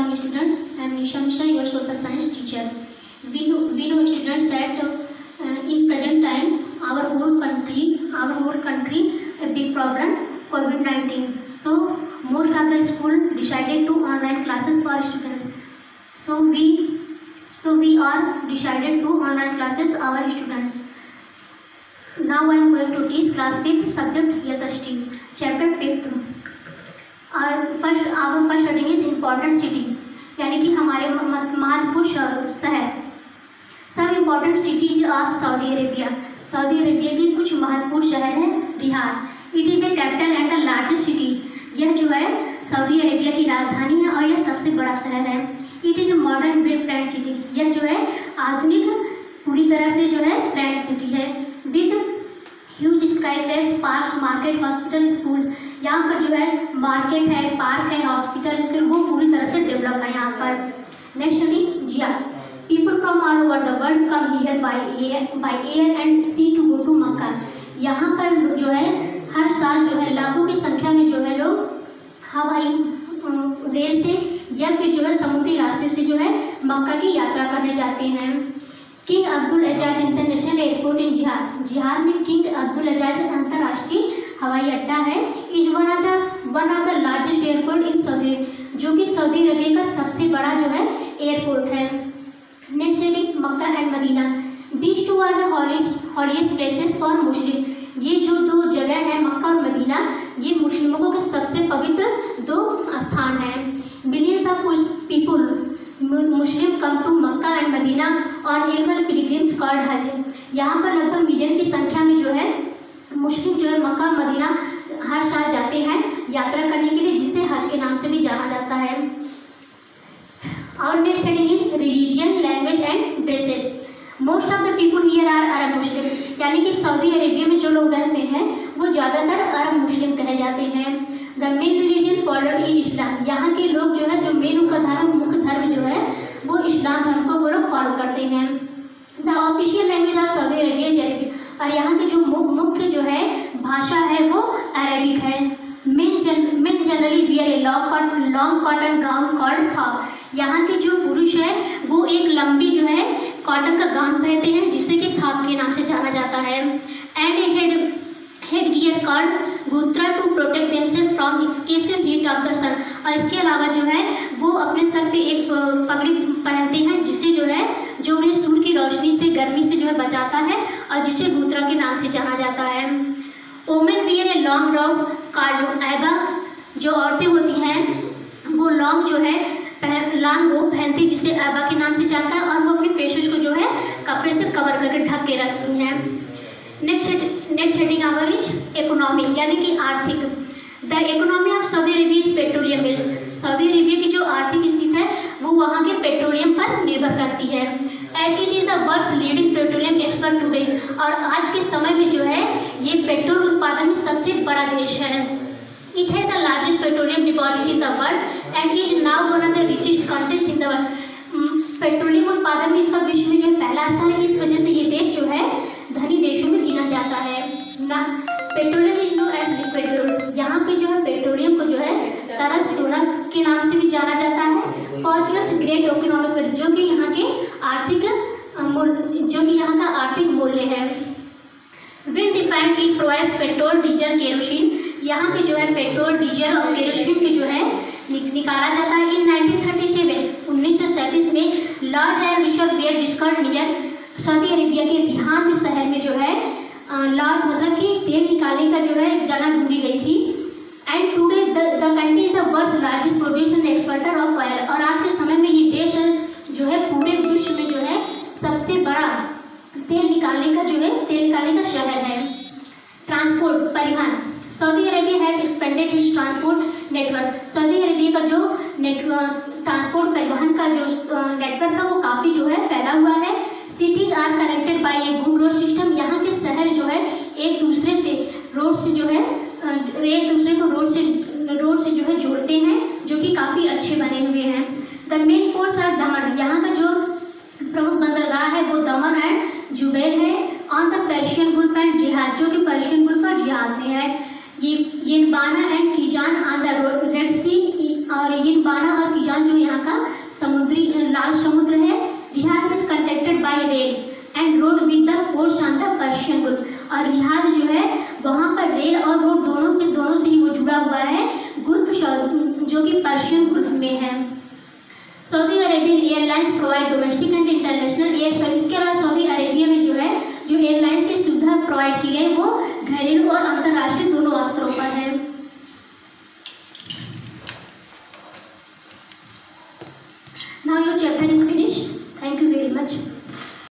morning students. I am Nisha Mishra, your social science teacher. We know students that in present time our whole country a big problem COVID-19. So most of the school decided to online classes for students. So we are decided to online classes our students. Now I am going to teach class 5th subject SST chapter 5th. our first heading is important city, यानी कि हमारे महत्वपूर्ण शहर। सब important cities of Saudi Arabia. Saudi Arabia की कुछ महत्वपूर्ण शहर है Riyadh. It is the capital and the largest city. यह जो है सऊदी अरेबिया की राजधानी है और यह सबसे बड़ा शहर है। It is a modern well plan city. यह जो है आधुनिक पूरी तरह से जो है प्लान सिटी है। With huge skyscrapers, parks, market, hospital, schools. यहाँ पर जो है मार्केट है, पार्क है, हॉस्पिटल, स्कूल, वो पूरी तरह से डेवलप है यहाँ पर। नेक्स्ट है जिया। People from all over the world come here by air and sea to go to Mecca. यहाँ पर जो है हर साल जो है लाखों की संख्या में जो है लोग हवाई रेल से या फिर जो है समुद्री रास्ते से जो है मक्का की यात्रा करने जाते हैं। King Abdul Aziz International Airport in Jeddah में किंग अब्दुल अजाज अंतर्राष्ट्रीय हवाई अड्डा है। Is one of the largest airport in Saudi, जो कि सऊदी अरबिया का सबसे बड़ा जो है एयरपोर्ट है। नेक्स्ट है Mecca and Medina. These two are the holiest places for Muslim. ये जो दो जगह है मक्का और मदीना, ये मुस्लिमों के सबसे पवित्र दो स्थान हैं। Billions of people Muslim come to Mecca and Medina on annual pilgrims called Hajj. यहाँ पर लगभग मिलियन की संख्या में जो है मुस्लिम जो है मक्का और मदीना हर साल जाते हैं यात्रा करने के लिए, जिसे हज के नाम से भी जाना जाता है। और next heading is religion, language and dresses. Most of the people here are Arab Muslim, यानी कि सऊदी अरेबिया में जो लोग रहते हैं वो ज़्यादातर अरब मुस्लिम कहे जाते हैं। The main religion followed is Islam. यहाँ के लोग जो है जो मेन उनका धर्म, मुख्य धर्म जो है वो इस्लाम धर्म को वो लोग फॉलो करते हैं। The official language of Saudi Arabia is Arabic. और यहाँ की जो मुख्य जो है भाषा है वो अरेबिक है। Men generally wear a long cotton gown called thobe. यहाँ के जो पुरुष है वो एक लंबी जो है कॉटन का गाउन पहनते हैं, जिसे कि थॉप के नाम से जाना जाता है। And a head gear called ghutra to protect themself from excessive heat of the sun. और इसके अलावा जो है वो अपने सर पे एक पगड़ी पहनते हैं, जिसे जो है जो उन्हें सूर्य की रोशनी से, गर्मी से जो है बचाता है और जिसे गुत्रा के नाम से जाना जाता है। Women wear a long robe called abaya. जो औरतें होती हैं वो लॉन्ग जो है लॉन्ग रोब पहनती, जिसे ऐबा के नाम से जाता है, और वो अपने फेसेस को जो है कपड़े से कवर करके ढक के रखती हैं। Next heading our is economy, यानी कि आर्थिक। The economy of Saudi Arabia is petroleum based. Saudi Arabia की जो आर्थिक स्थिति है वो वहाँ के पेट्रोलियम पर निर्भर करती है। As it is the world's leading petroleum expert today. और आज के समय में जो है ये पेट्रोल उत्पादन में सबसे बड़ा देश है। इट है the largest petroleum deposit in the world and is now one of the richest countries in the world. Petroleum उत्पादन में इसका विश्व में जो है पहला स्थान है। इस वजह से ये देश जो है धनी देशों में गिना जाता है ना। Petroleum is known as liquid. यहाँ पे जो है पेट्रोलियम को जो है तरल सोना के नाम से भी जाना जाता है। फॉर इट्स ग्रेट इकोनॉमिक, जो कि यहाँ के आर्थिक जो कि यहाँ का आर्थिक मूल्य है। Well defined it provides petrol, diesel, kerosene. यहाँ पे जो है पेट्रोल, डीजल और केरोसिन के जो है निकाला जाता है। इन 1937 में Lord and Richard Bayer discovered near Saudi Arabia के रियाद शहर में जो है लॉर्ड्स मतलब कि तेल निकालने का जो है एक जगह ढूंढी गई थी। And today the country is the world's largest producer and exporter of oil. और आज के समय में ये देश जो है पूरे विश्व में जो है सबसे बड़ा तेल निकालने का शहर है। ट्रांसपोर्ट, परिवहन। सऊदी अरेबिया है expanded its transport network. Saudi Arabia का जो ट्रांसपोर्ट परिवहन का जो नेटवर्क है वो काफ़ी जो है फैला हुआ है। Cities are connected by a good road system. यहाँ के शहर जो है एक दूसरे से रोड से जो है एक दूसरे को रोड से जो है जोड़ते हैं, जो कि काफ़ी अच्छे बने हुए हैं। द मेन पोर्ट्स आर दमन। यहाँ का जो प्रमुख बंदरगाह है वो दमन एंड जुबैल है। On the Persian Gulf and Jeddah, जो कि पर्शियन गुल्फ और जिहाद में है। ये बाना एंड कीजान ऑन द रेड सी। और ये बाना और कीजान जो यहाँ का rail and road with the port on the Persian Gulf. और रियाद जो है वहाँ पर रेल और रोड दोनों से ही वो जुड़ा हुआ है गुल्फ जो कि पर्शियन गुल्फ में है। Saudi Arabian Airlines provide domestic and international air service. इसके अलावा सऊदी अरेबिया में जो है जो एयरलाइंस की सुविधा प्रोवाइड की है वो घरेलू और अंतर्राष्ट्रीय दोनों स्तरों